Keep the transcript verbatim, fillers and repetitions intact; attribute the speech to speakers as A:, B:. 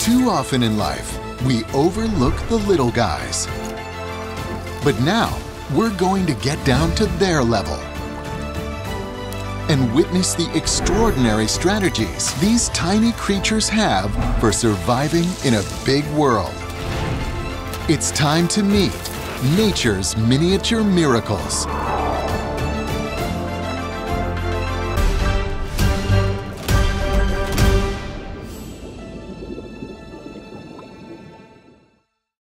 A: Too often in life, we overlook the little guys. But now, we're going to get down to their level and witness the extraordinary strategies these tiny creatures have for surviving in a big world. It's time to meet nature's miniature miracles.